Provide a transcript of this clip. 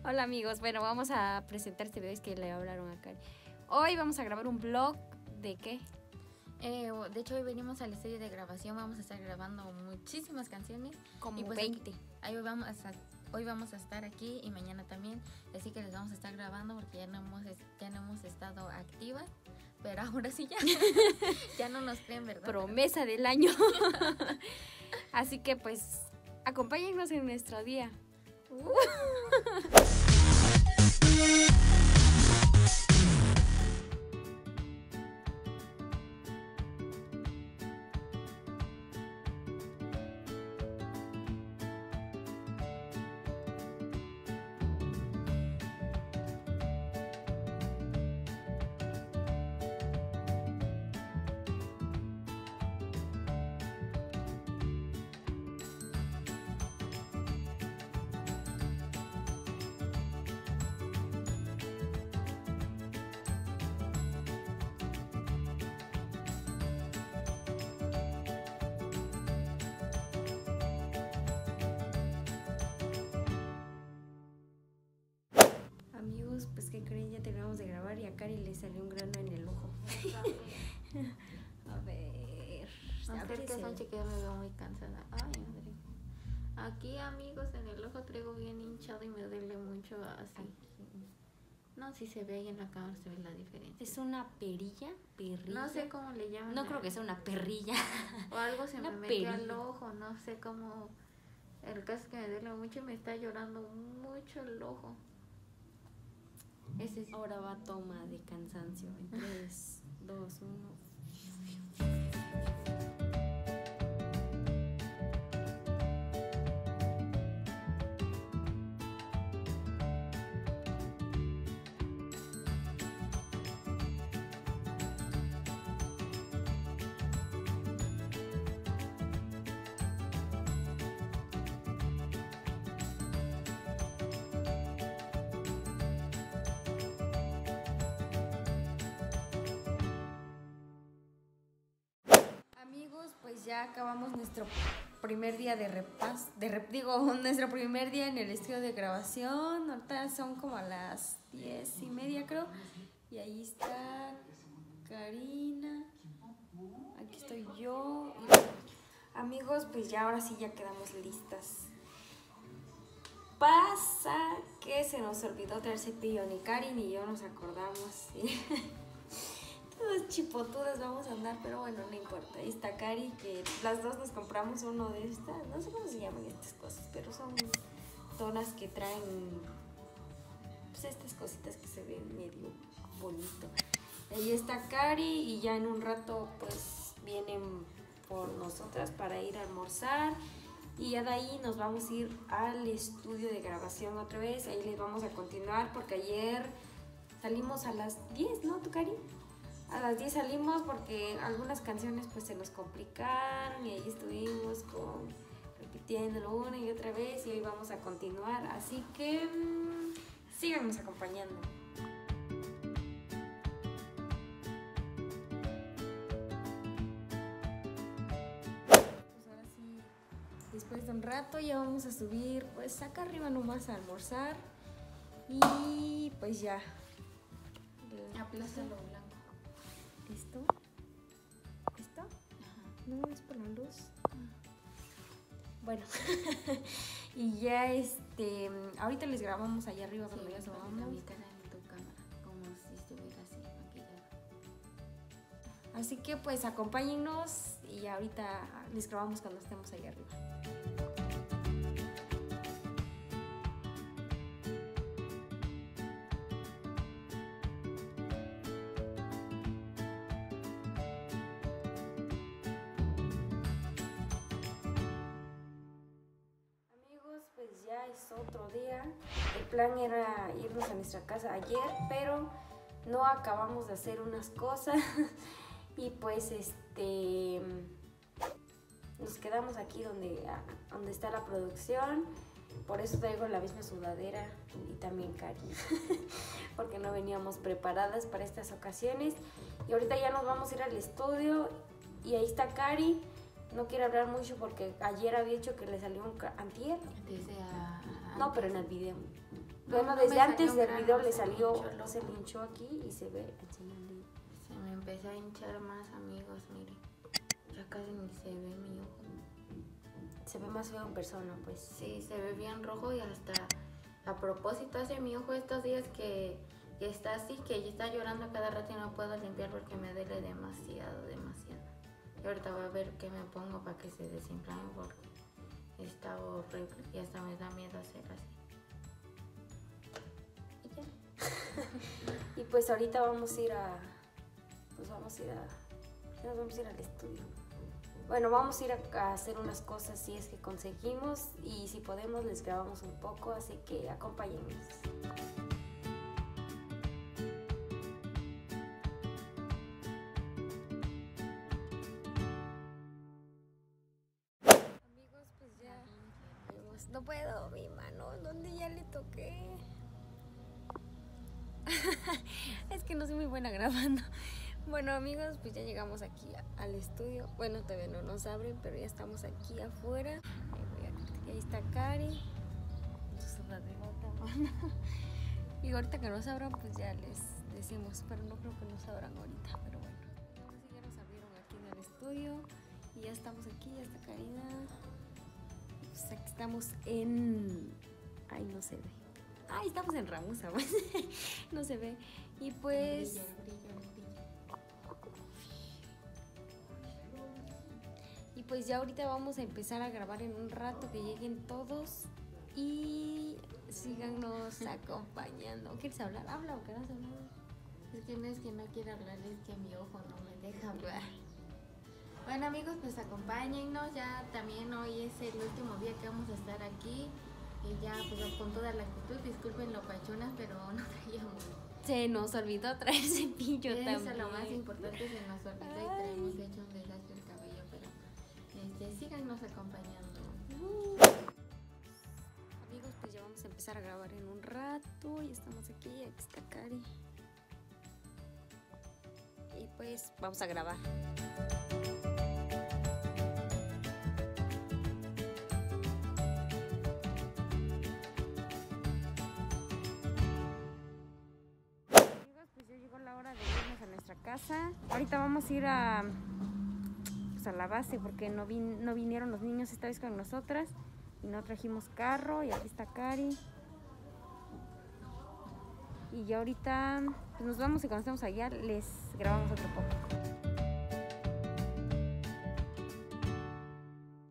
Hola amigos, bueno, vamos a presentar este video, es que le hablaron a Cari. Hoy vamos a grabar un vlog de ¿qué? De hecho hoy venimos al estudio de grabación, vamos a estar grabando muchísimas canciones. Como y pues 20. Hoy vamos a estar aquí y mañana también, así que les vamos a estar grabando porque ya no hemos estado activas, pero ahora sí ya no nos creen, ¿verdad? Promesa del año. Así que pues acompáñennos en nuestro día. Amigos, pues que creen, ya terminamos de grabar y a Cari le salió un grano en el ojo. A ver. Acérquese, Sánchez, que ya me veo muy cansada. Ay, madre. Aquí, amigos, en el ojo traigo bien hinchado y me duele mucho así. No, si se ve ahí en la cámara se ve la diferencia. ¿Es una perilla? No sé cómo le llaman. No creo que sea una perrilla. O algo se Una me metió perilla. al ojo, no sé cómo. El caso es que me duele mucho y me está llorando mucho el ojo. Ese sí. Ahora va toma de cansancio. En 3, 2, 1. Amigos, pues ya acabamos nuestro primer día de repaso, nuestro primer día en el estudio de grabación. Ahorita son como a las 10:30 creo. Y ahí está Karina, aquí estoy yo. Amigos, pues ya ahora sí ya quedamos listas. Pasa que se nos olvidó traer cepillo, ni Cari ni yo nos acordamos. Todas chipotudas vamos a andar, pero bueno, no importa. Ahí está Cari, que las dos nos compramos uno de estas, no sé cómo se llaman estas cosas, pero son tonas que traen pues estas cositas que se ven medio bonito. Ahí está Cari y ya en un rato pues vienen por nosotras para ir a almorzar. Y ya de ahí nos vamos a ir al estudio de grabación otra vez. Ahí les vamos a continuar porque ayer salimos a las 10, ¿no, tú, Cari? A las 10 salimos porque algunas canciones pues se nos complicaron y ahí estuvimos repitiéndolo una y otra vez y hoy vamos a continuar. Así que síganos acompañando. Después de un rato ya vamos a subir pues acá arriba nomás a almorzar y pues ya. Aplástalo blanco. ¿Listo? ¿Listo? Ajá. No, es por la luz. Bueno. Y ya ahorita les grabamos allá arriba cuando ya subamos. Mi cara en tu cámara, como si estuviera así maquillada. Así que pues acompáñennos y ahorita les grabamos cuando estemos allá arriba. Amigos, pues ya es otro día. El plan era irnos a nuestra casa ayer, pero no acabamos de hacer unas cosas y pues nos quedamos aquí donde está la producción. Por eso traigo la misma sudadera y también Cari, porque no veníamos preparadas para estas ocasiones. Y ahorita ya nos vamos a ir al estudio y ahí está Cari. No quiero hablar mucho porque ayer había dicho que le salió un antier. Desde No, pero en el video. Bueno, no desde me antes salió del grano, video le se me salió, hinchó el se ojo. me hinchó aquí y se ve, enseñando. Se me empezó a hinchar más, amigos, miren. Ya casi ni se ve mi ojo. Se ve más feo en persona, pues. Sí, se ve bien rojo y hasta a propósito hace mi ojo estos días que está así, que está llorando cada rato y no puedo limpiar porque me duele demasiado. Y ahorita voy a ver qué me pongo para que se desinflame porque está horrible y hasta me da miedo hacer así. Y pues ahorita vamos a ir a... Pues vamos a ir a... Nos vamos a ir al estudio. Bueno, vamos a ir a hacer unas cosas si es que conseguimos y si podemos les grabamos un poco, así que acompáñennos. Amigos, pues ya... No puedo, mi mano, ¿dónde ya le toqué? Es que no soy muy buena grabando. Bueno, amigos, pues ya llegamos aquí al estudio. Bueno, todavía no nos abren, pero ya estamos aquí afuera. Ahí está Cari. Y ahorita que nos abran, pues ya les decimos. Pero no creo que nos abran ahorita. Pero bueno, ahora sí ya nos abrieron aquí en el estudio. Y ya estamos aquí, ya está Karina. Pues aquí estamos en... Ay, no se ve. Ay, estamos en Ramusa, pues. No se ve. Y pues... Y pues ya ahorita vamos a empezar a grabar en un rato, que lleguen todos y síganos acompañando. ¿Quieres hablar? Habla o quieres hablar. Es que no quiero hablar, es que mi ojo no me deja hablar. Bueno, amigos, pues acompáñennos. Ya también hoy es el último día que vamos a estar aquí. Y ya, pues con toda la actitud, disculpen lo pachunas, pero no traíamos. Se nos olvidó traer cepillo también. Eso es lo más importante, se nos olvidó y traemos hecho un desastre el cabello, pero síganos acompañando. Amigos, pues ya vamos a empezar a grabar en un rato. Y estamos aquí está Cari. Y pues vamos a grabar. Casa. Ahorita vamos a ir a la base porque no vinieron los niños esta vez con nosotras y no trajimos carro. Y aquí está Cari. Y ya ahorita pues nos vamos y cuando estemos allá les grabamos otro poco.